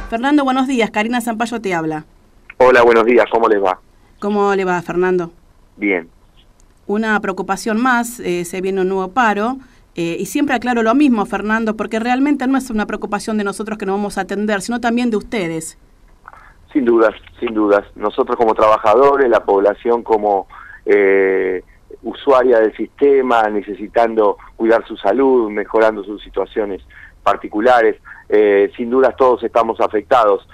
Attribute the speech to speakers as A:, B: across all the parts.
A: Fernando, buenos días. Karina Zampayo te habla.
B: Hola, buenos días. ¿Cómo les va?
A: ¿Cómo le va, Fernando?
B: Bien.
A: Una preocupación más, se viene un nuevo paro. Y siempre aclaro lo mismo, Fernando, porque realmente no es una preocupación de nosotros que nos vamos a atender, sino también de ustedes.
B: Sin dudas, sin dudas. Nosotros como trabajadores, la población como usuaria del sistema, necesitando cuidar su salud, mejorando sus situaciones particulares, sin dudas todos estamos afectados.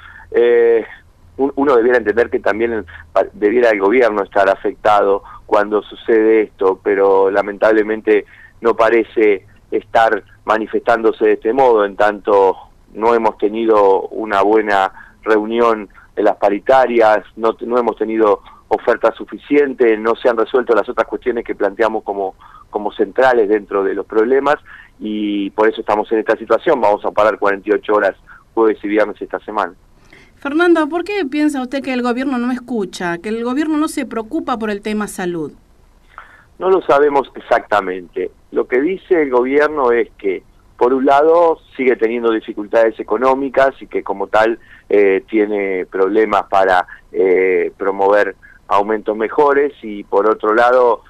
B: Uno debiera entender que también debiera el gobierno estar afectado cuando sucede esto, pero lamentablemente no parece estar manifestándose de este modo, en tanto no hemos tenido una buena reunión en las paritarias, no hemos tenido oferta suficiente, no se han resuelto las otras cuestiones que planteamos como centrales dentro de los problemas, y por eso estamos en esta situación. Vamos a parar 48 horas jueves y viernes esta semana.
A: Fernando, ¿por qué piensa usted que el gobierno no escucha, que el gobierno no se preocupa por el tema salud?
B: No lo sabemos exactamente. Lo que dice el gobierno es que, por un lado, sigue teniendo dificultades económicas y que como tal tiene problemas para promover aumentos mejores, y por otro lado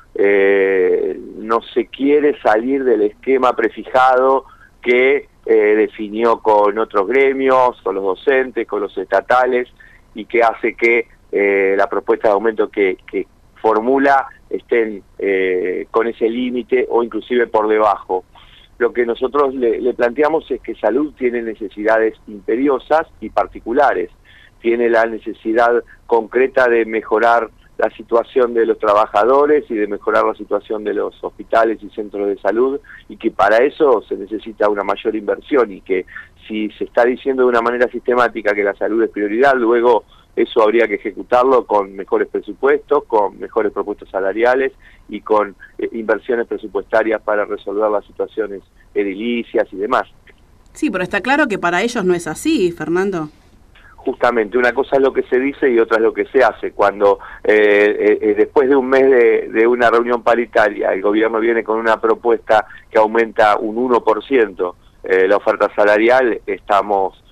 B: no se quiere salir del esquema prefijado que definió con otros gremios, con los docentes, con los estatales, y que hace que la propuesta de aumento que formula estén con ese límite o inclusive por debajo. Lo que nosotros le planteamos es que salud tiene necesidades imperiosas y particulares. Tiene la necesidad concreta de mejorar la situación de los trabajadores y de mejorar la situación de los hospitales y centros de salud, y que para eso se necesita una mayor inversión, y que si se está diciendo de una manera sistemática que la salud es prioridad, luego eso habría que ejecutarlo con mejores presupuestos, con mejores propuestas salariales y con inversiones presupuestarias para resolver las situaciones edilicias y demás.
A: Sí, pero está claro que para ellos no es así, Fernando.
B: Justamente, una cosa es lo que se dice y otra es lo que se hace. Cuando después de un mes de una reunión paritaria, el gobierno viene con una propuesta que aumenta un 1% la oferta salarial, estamos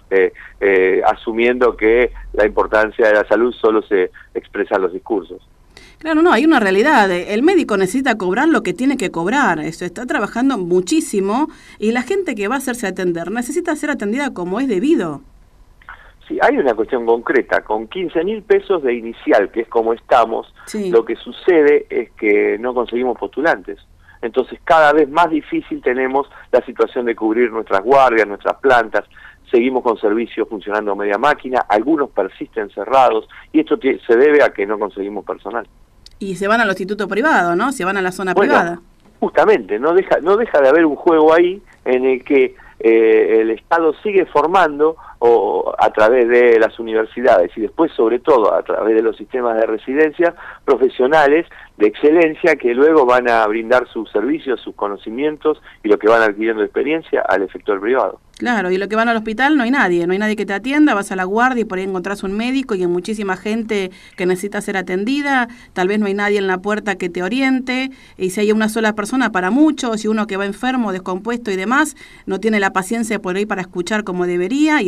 B: asumiendo que la importancia de la salud solo se expresa en los discursos.
A: Claro, no, hay una realidad. El médico necesita cobrar lo que tiene que cobrar. Eso está trabajando muchísimo, y la gente que va a hacerse atender necesita ser atendida como es debido.
B: Sí, hay una cuestión concreta. Con 15.000 pesos de inicial, que es como estamos, sí, lo que sucede es que no conseguimos postulantes. Entonces cada vez más difícil tenemos la situación de cubrir nuestras guardias, nuestras plantas. Seguimos con servicios funcionando a media máquina, algunos persisten cerrados, y esto se debe a que no conseguimos personal.
A: Y se van al instituto privado, ¿no? Se van a la zona privada.
B: Justamente, no deja de haber un juego ahí en el que el Estado sigue formando a través de las universidades, y después sobre todo a través de los sistemas de residencia, profesionales de excelencia que luego van a brindar sus servicios, sus conocimientos y lo que van adquiriendo de experiencia al efector privado.
A: Claro, y lo que van al hospital no hay nadie que te atienda, vas a la guardia y por ahí encontrás un médico y hay muchísima gente que necesita ser atendida, tal vez no hay nadie en la puerta que te oriente, y si hay una sola persona para muchos, y uno que va enfermo, descompuesto y demás, no tiene la paciencia por ahí para escuchar como debería,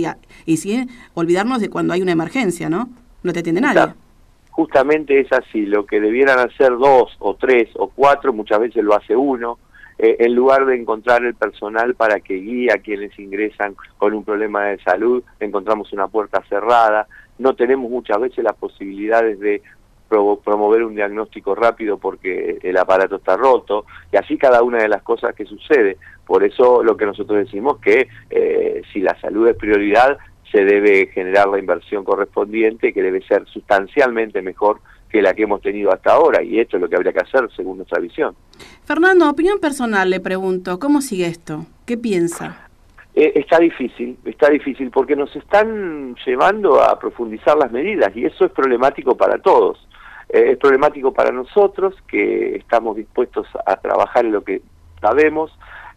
A: y sin olvidarnos de cuando hay una emergencia, ¿no? No te atiende nadie.
B: Justamente es así, lo que debieran hacer 2 o 3 o 4, muchas veces lo hace uno, en lugar de encontrar el personal para que guíe a quienes ingresan con un problema de salud, encontramos una puerta cerrada, no tenemos muchas veces las posibilidades de promover un diagnóstico rápido porque el aparato está roto, y así cada una de las cosas que sucede. Por eso lo que nosotros decimos que si la salud es prioridad, se debe generar la inversión correspondiente, que debe ser sustancialmente mejor que la que hemos tenido hasta ahora, y esto es lo que habría que hacer según nuestra visión.
A: Fernando, opinión personal, le pregunto, ¿cómo sigue esto? ¿Qué piensa?
B: Está difícil porque nos están llevando a profundizar las medidas, y eso es problemático para todos. Es problemático para nosotros, que estamos dispuestos a trabajar en lo que sabemos.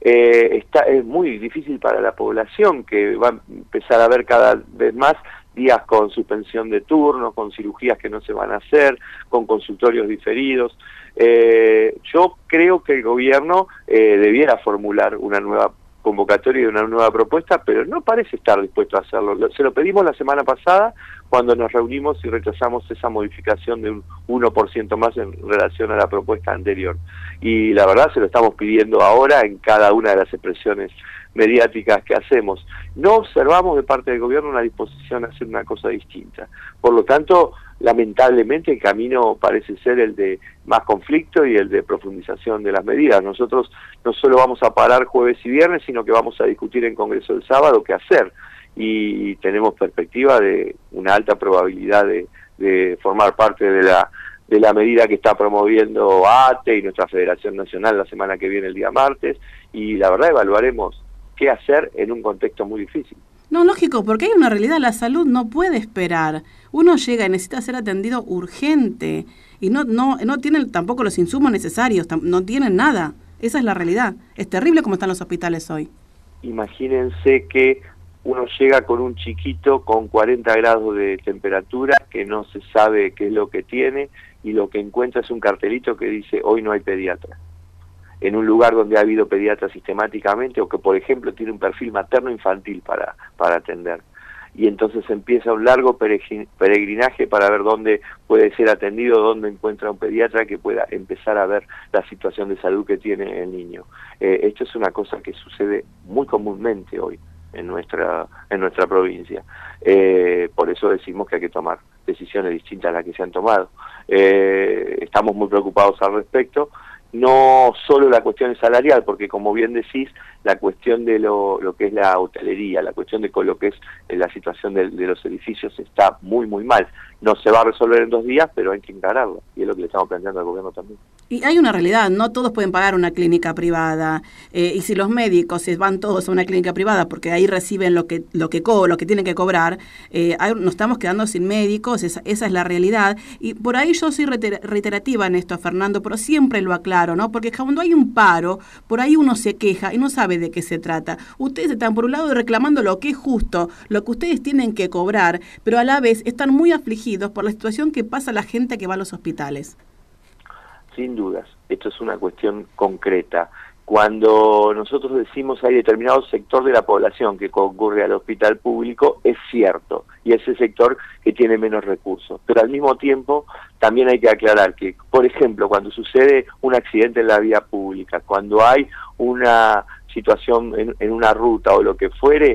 B: Es muy difícil para la población, que va a empezar a ver cada vez más días con suspensión de turnos, con cirugías que no se van a hacer, con consultorios diferidos. Yo creo que el gobierno debiera formular una nueva convocatoria de una nueva propuesta, pero no parece estar dispuesto a hacerlo. Se lo pedimos la semana pasada cuando nos reunimos y rechazamos esa modificación de un 1% más en relación a la propuesta anterior. Y la verdad se lo estamos pidiendo ahora en cada una de las expresiones mediáticas que hacemos. No observamos de parte del gobierno una disposición a hacer una cosa distinta. Por lo tanto, lamentablemente el camino parece ser el de más conflicto y el de profundización de las medidas. Nosotros no solo vamos a parar jueves y viernes, sino que vamos a discutir en Congreso el sábado qué hacer. Y tenemos perspectiva de una alta probabilidad de formar parte de la medida que está promoviendo ATE y nuestra Federación Nacional la semana que viene, el día martes, y la verdad evaluaremos qué hacer en un contexto muy difícil.
A: No, lógico, porque hay una realidad, la salud no puede esperar. Uno llega y necesita ser atendido urgente y no tienen tampoco los insumos necesarios, no tienen nada. Esa es la realidad. Es terrible como están los hospitales hoy.
B: Imagínense que uno llega con un chiquito con 40 grados de temperatura que no se sabe qué es lo que tiene y lo que encuentra es un cartelito que dice hoy no hay pediatra. En un lugar donde ha habido pediatra sistemáticamente o que, por ejemplo, tiene un perfil materno-infantil para atender. Y entonces empieza un largo peregrinaje para ver dónde puede ser atendido, dónde encuentra un pediatra que pueda empezar a ver la situación de salud que tiene el niño. Esto es una cosa que sucede muy comúnmente hoy en nuestra provincia. Por eso decimos que hay que tomar decisiones distintas a las que se han tomado. Estamos muy preocupados al respecto. No solo la cuestión salarial, porque como bien decís, la cuestión de lo que es la hotelería, la cuestión de lo que es la situación de los edificios está muy, muy mal. No se va a resolver en 2 días, pero hay que encararlo, y es lo que le estamos planteando al gobierno también.
A: Y hay una realidad, no todos pueden pagar una clínica privada, y si los médicos se van todos a una clínica privada porque ahí reciben lo que tienen que cobrar, nos estamos quedando sin médicos, esa es la realidad, y por ahí yo soy reiterativa en esto, Fernando, pero siempre lo aclaro, ¿no? Porque cuando hay un paro, por ahí uno se queja y no sabe de qué se trata. Ustedes están por un lado reclamando lo que es justo, lo que ustedes tienen que cobrar, pero a la vez están muy afligidos por la situación que pasa la gente que va a los hospitales.
B: Sin dudas, esto es una cuestión concreta. Cuando nosotros decimos hay determinado sector de la población que concurre al hospital público, es cierto, y es el sector que tiene menos recursos. Pero al mismo tiempo también hay que aclarar que, por ejemplo, cuando sucede un accidente en la vía pública, cuando hay una situación en una ruta o lo que fuere,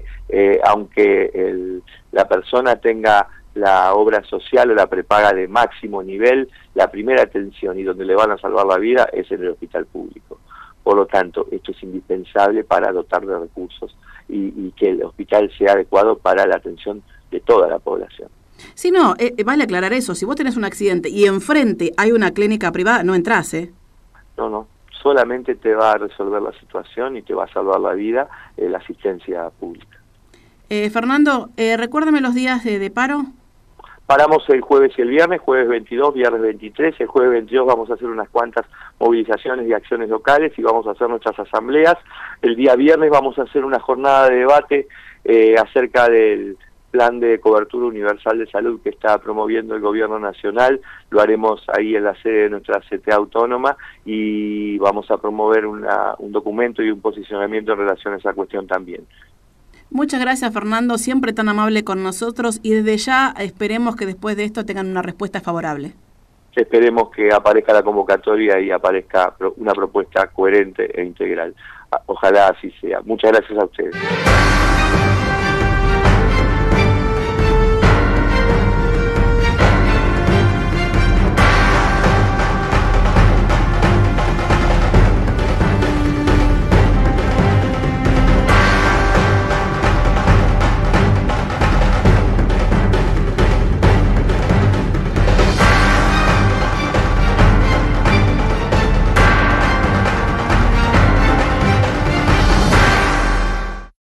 B: aunque la persona tenga la obra social o la prepaga de máximo nivel, la primera atención y donde le van a salvar la vida es en el hospital público. Por lo tanto, esto es indispensable para dotar de recursos y que el hospital sea adecuado para la atención de toda la población.
A: Sí, no, vale aclarar eso. Si vos tenés un accidente y enfrente hay una clínica privada, no entrás, ¿eh?
B: No, solamente te va a resolver la situación y te va a salvar la vida la asistencia pública.
A: Fernando, recuérdame los días de paro.
B: Paramos el jueves y el viernes, jueves 22, viernes 23, el jueves 22 vamos a hacer unas cuantas movilizaciones y acciones locales y vamos a hacer nuestras asambleas. El día viernes vamos a hacer una jornada de debate acerca del plan de cobertura universal de salud que está promoviendo el gobierno nacional. Lo haremos ahí en la sede de nuestra CTA autónoma y vamos a promover un documento y un posicionamiento en relación a esa cuestión también.
A: Muchas gracias, Fernando, siempre tan amable con nosotros y desde ya esperemos que después de esto tengan una respuesta favorable.
B: Esperemos que aparezca la convocatoria y aparezca una propuesta coherente e integral. Ojalá así sea. Muchas gracias a ustedes.